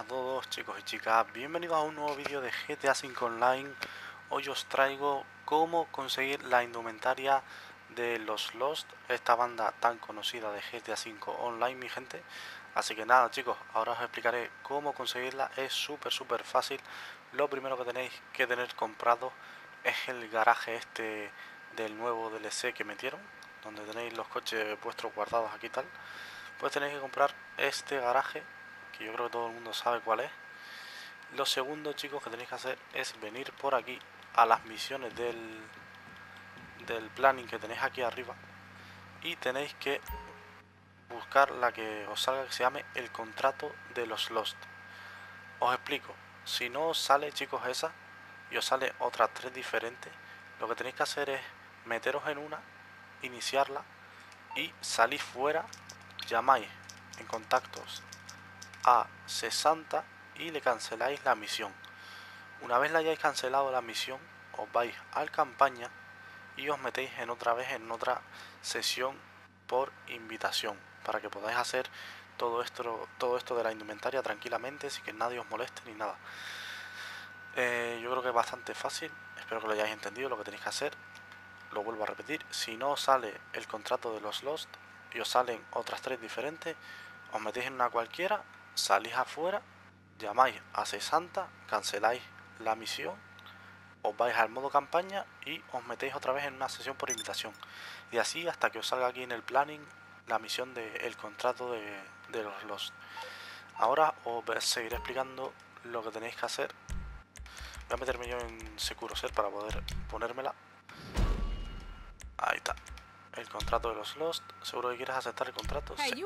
todos chicos y chicas, bienvenidos a un nuevo vídeo de GTA V Online. Hoy os traigo cómo conseguir la indumentaria de los Lost, esta banda tan conocida de GTA V Online, mi gente. Así que nada chicos, ahora os explicaré cómo conseguirla. Es súper fácil. Lo primero que tenéis que tener comprado es el garaje este del nuevo DLC que metieron, donde tenéis los coches vuestros guardados aquí tal. Pues tenéis que comprar este garaje, que yo creo que todo el mundo sabe cuál es. Lo segundo, chicos, que tenéis que hacer es venir por aquí a las misiones del planning que tenéis aquí arriba, y tenéis que buscar la que os salga, que se llame el contrato de los Lost. Os explico, si no os sale, chicos, esa y os sale otras tres diferentes, lo que tenéis que hacer es meteros en una, iniciarla y salís fuera, llamáis en contactos a 60 y le canceláis la misión. Una vez la hayáis cancelado la misión, os vais al campaña y os metéis en otra sesión por invitación, para que podáis hacer todo esto de la indumentaria tranquilamente, sin que nadie os moleste ni nada. Yo creo que es bastante fácil, espero que lo hayáis entendido lo que tenéis que hacer. Lo vuelvo a repetir, si no os sale el contrato de los Lost y os salen otras tres diferentes, os metéis en una cualquiera, salís afuera, llamáis a 60, canceláis la misión, os vais al modo campaña y os metéis otra vez en una sesión por invitación. Y así hasta que os salga aquí en el planning la misión del contrato de los Lost. Ahora os seguiré explicando lo que tenéis que hacer. Voy a meterme yo en Securocert para poder ponérmela. Ahí está. El contrato de los Lost. Seguro que quieres aceptar el contrato. Sí.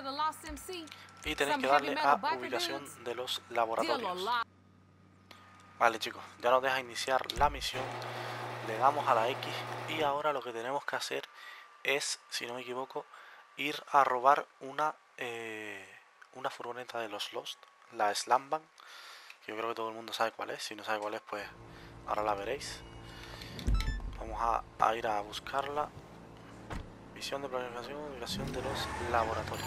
Y tenéis que darle a ubicación de los laboratorios. Vale chicos, ya nos deja iniciar la misión. Le damos a la X y ahora lo que tenemos que hacer es, si no me equivoco, ir a robar una furgoneta de los Lost, la Slamban, que yo creo que todo el mundo sabe cuál es. Si no sabe cuál es, pues ahora la veréis. Vamos a ir a buscarla. Misión de planificación, ubicación de los laboratorios.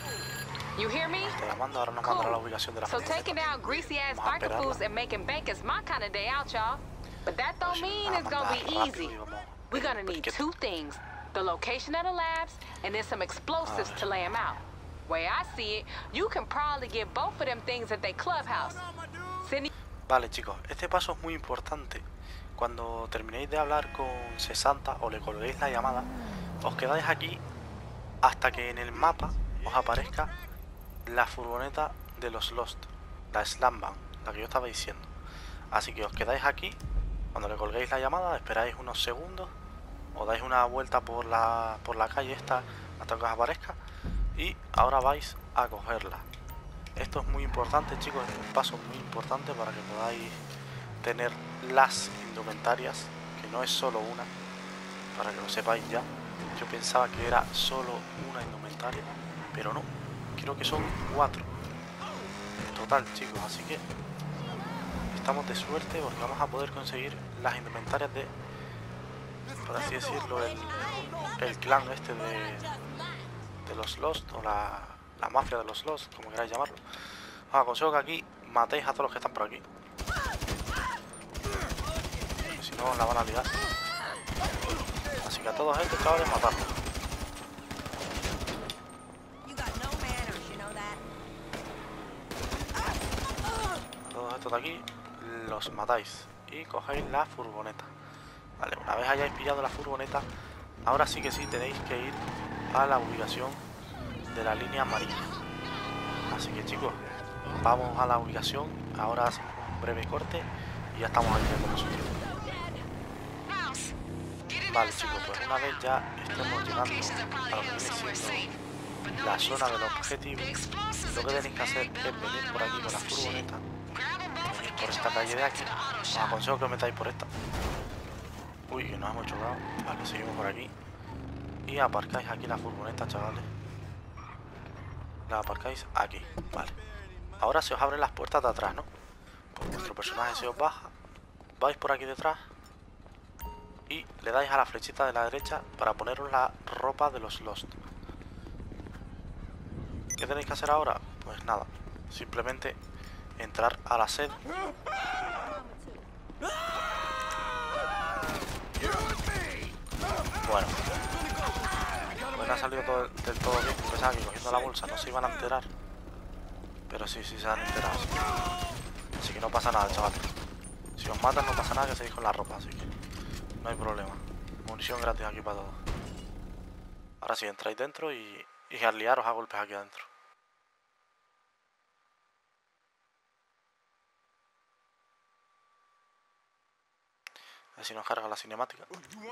Te la mando, ahora nos mandará la ubicación de la furgoneta. Vamos a esperarla. But that don't mean it's gonna be easy. We're gonna need two things: the location of the labs, and then some explosives to lay them out. Way I see it, you can probably get both of them things at their clubhouse. Vale chicos, este paso es muy importante. Cuando terminéis de hablar con 60 o le colguéis la llamada, os quedáis aquí hasta que en el mapa os aparezca la furgoneta de los Lost, la Slamban, la que yo estaba diciendo. Así que os quedáis aquí. Cuando le colguéis la llamada, esperáis unos segundos, os dais una vuelta por la calle esta hasta que os aparezca, y ahora vais a cogerla. Esto es muy importante chicos, es un paso muy importante para que podáis tener las indumentarias, que no es solo una, para que lo sepáis ya. Yo pensaba que era solo una indumentaria, pero no, creo que son 4 en total chicos, así que estamos de suerte porque vamos a poder conseguir las indumentarias de, por así decirlo, el clan este de los Lost, o la mafia de los Lost, como queráis llamarlo. Os aconsejo que aquí matéis a todos los que están por aquí, porque si no os la van a liar. Así que a todos estos chavales matarlos. A todos estos de aquí los matáis y cogéis la furgoneta. Vale, una vez hayáis pillado la furgoneta, ahora sí que sí tenéis que ir a la ubicación de la línea amarilla. Así que chicos, vamos a la ubicación. Ahora hacemos un breve corte y ya estamos aquí con nosotros. Vale chicos, pues una vez ya estemos llegando a lo que viene siendo la zona del objetivo, lo que tenéis que hacer es venir por aquí con la furgoneta, por esta calle de aquí. Os aconsejo que os metáis por esta. Uy, que nos hemos chocado. Vale, seguimos por aquí y aparcáis aquí la furgoneta, chavales. La aparcáis aquí, vale. Ahora se os abren las puertas de atrás, ¿no? Pues vuestro personaje se os baja, vais por aquí detrás y le dais a la flechita de la derecha para poneros la ropa de los Lost. ¿Qué tenéis que hacer ahora? Pues nada, simplemente entrar a la sede. Bueno, no ha salido del todo bien. Pensaba que cogiendo la bolsa no se iban a enterar, pero sí se han enterado. Así que no pasa nada, chavales. Si os matan no pasa nada, que seguís con la ropa, así que no hay problema. Munición gratis aquí para todos. Ahora sí, entráis dentro y al liaros a golpes aquí adentro. A ver si nos carga la cinemática.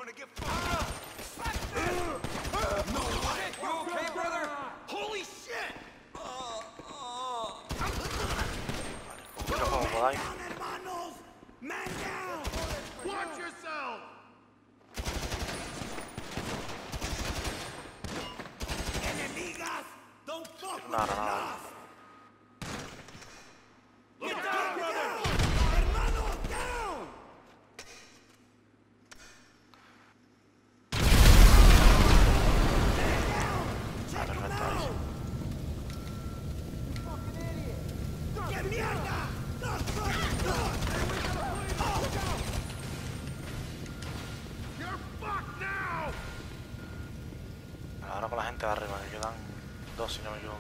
Vale, como podáis. Es una granada. Ahora con la gente de arriba, que quedan dos si no me equivoco.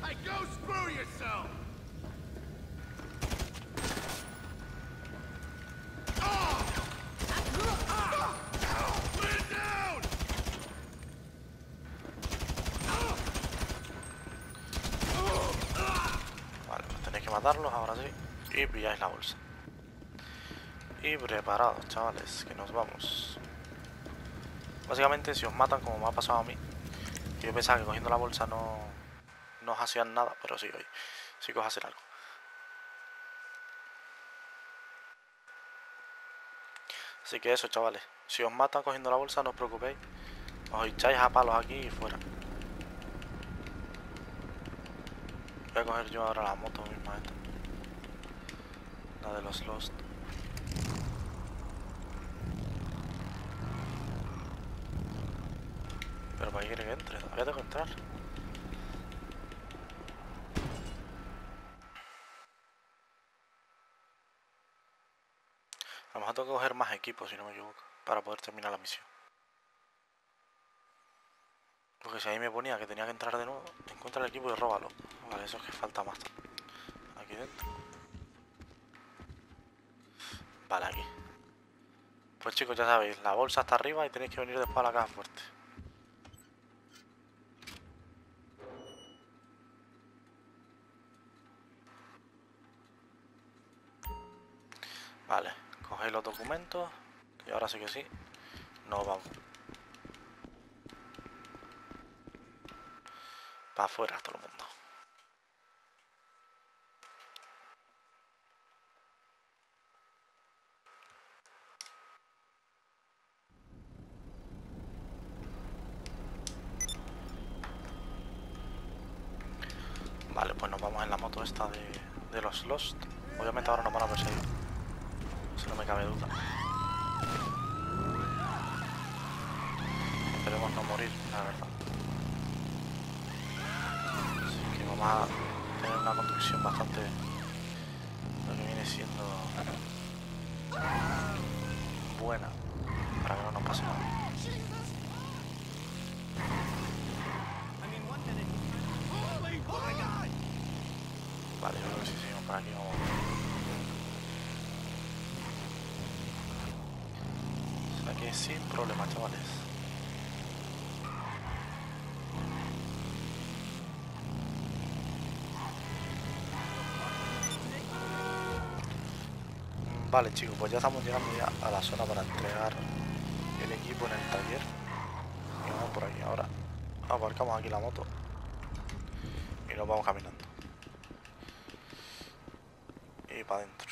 Vale, pues tenéis que matarlos ahora sí. Y pilláis la bolsa. Y preparados, chavales, que nos vamos. Básicamente, si os matan, como me ha pasado a mí, que yo pensaba que cogiendo la bolsa no os hacían nada, pero sí, hoy sí que os hacen algo. Así que eso, chavales, si os matan cogiendo la bolsa, no os preocupéis, os echáis a palos aquí y fuera. Voy a coger yo ahora la moto misma esta, la de los Lost. Pero para qué quiere que entre, todavía tengo que entrar. A lo mejor tengo que coger más equipos, si no me equivoco, para poder terminar la misión. Porque si ahí me ponía que tenía que entrar de nuevo, encuentra el equipo y róbalo. Vale, eso es que falta más. Aquí dentro. Vale, aquí. Pues chicos, ya sabéis, la bolsa está arriba y tenéis que venir después a la caja fuerte. Vale, cogéis los documentos y ahora sí que sí, nos vamos. Para afuera todo el mundo. Vale, pues nos vamos en la moto esta de los Lost. Obviamente ahora nos van a perseguir, si no me cabe duda. Esperemos no morir, la verdad. Así que vamos a tener una conducción bastante, lo que viene siendo buena, para que no nos pase nada. Vale, yo creo que si seguimos por aquí vamos. O sea que sin problema, chavales. Vale chicos, pues ya estamos llegando ya a la zona para entregar el equipo en el taller. Y vamos por aquí ahora. Aparcamos aquí la moto y nos vamos caminando. Y para adentro.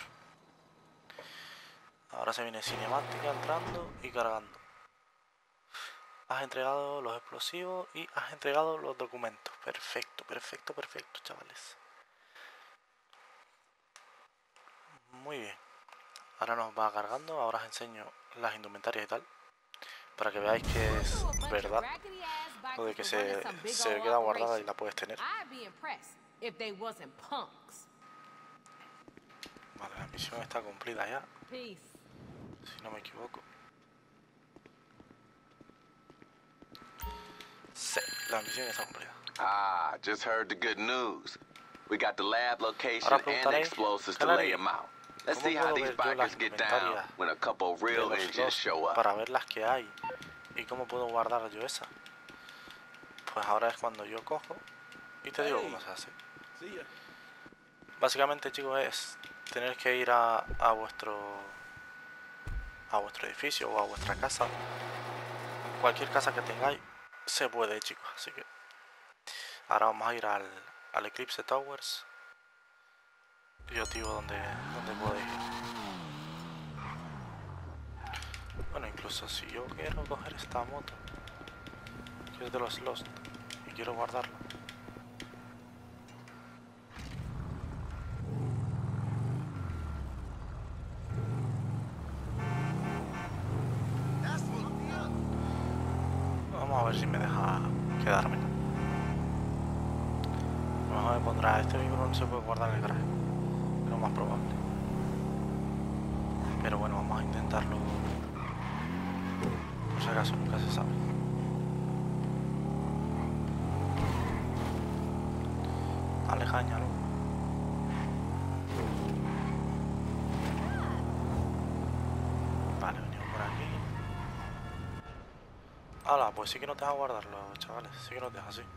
Ahora se viene cinemática entrando y cargando. Has entregado los explosivos y has entregado los documentos. Perfecto, perfecto, perfecto, chavales. Muy bien. Ahora nos va cargando, ahora os enseño las indumentarias y tal, para que veáis que es verdad lo de que se queda guardada y la puedes tener. Vale, la misión está cumplida ya. Peace. Si no me equivoco. Sí, la misión está cumplida. Ah, just heard the good news. We got the lab location Ahora and the preguntaréis, explosives to Canary, lay them out. Let's ¿cómo see how puedo these ver yo las bikers get down indumentarias when a couple de real los engines Lost show up? para ver las que hay? ¿Y cómo puedo guardar yo esa? Pues ahora es cuando yo cojo y te digo cómo se hace. Básicamente, chicos, es tener que ir a vuestro edificio o a vuestra casa. Cualquier casa que tengáis se puede, chicos. Así que ahora vamos a ir al Eclipse Towers. Y os digo dónde podéis ir. Bueno, incluso si yo quiero coger esta moto, que es de los Lost, y quiero guardarlo. Vamos a ver si me deja quedarme. A lo mejor me pondrá, este vehículo no se puede guardar en el garaje. Es lo más probable. Pero bueno, vamos a intentarlo. Por si acaso, nunca se sabe. Alejáñalo. Vale, venimos por aquí. Hala, pues sí que nos deja guardarlo, chavales. Sí que nos deja así.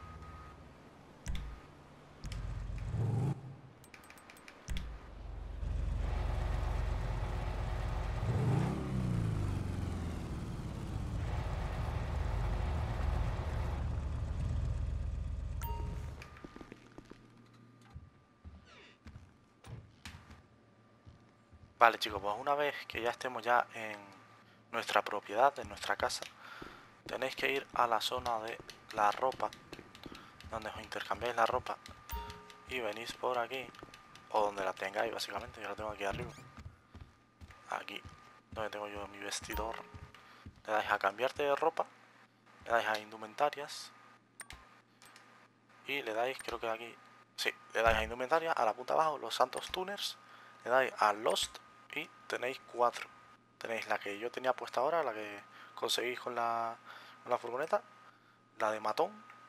Vale, chicos, pues una vez que ya estemos ya en nuestra propiedad, en nuestra casa, tenéis que ir a la zona de la ropa, donde os intercambiáis la ropa, y venís por aquí, o donde la tengáis básicamente. Yo la tengo aquí arriba, aquí donde tengo yo mi vestidor. Le dais a cambiarte de ropa, le dais a indumentarias y le dais, creo que aquí, sí, le dais a indumentaria, a la punta abajo, los santos tuners, le dais a Lost y tenéis 4. Tenéis la que yo tenía puesta ahora, la que conseguís con la furgoneta, la de matón,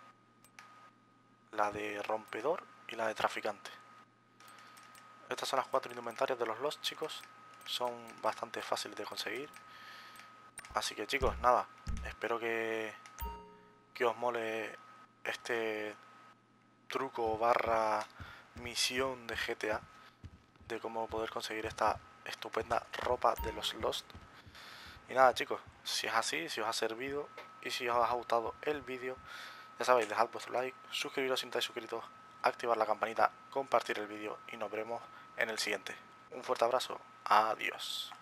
la de rompedor y la de traficante. Estas son las 4 indumentarias de los Lost, chicos. Son bastante fáciles de conseguir. Así que, chicos, nada, espero que os mole este truco barra misión de GTA, de cómo poder conseguir esta estupenda ropa de los Lost. Y nada, chicos, si es así, si os ha servido y si os ha gustado el vídeo, ya sabéis, dejad vuestro like, suscribiros si no estáis suscritos, activar la campanita, compartir el vídeo y nos veremos en el siguiente. Un fuerte abrazo, adiós.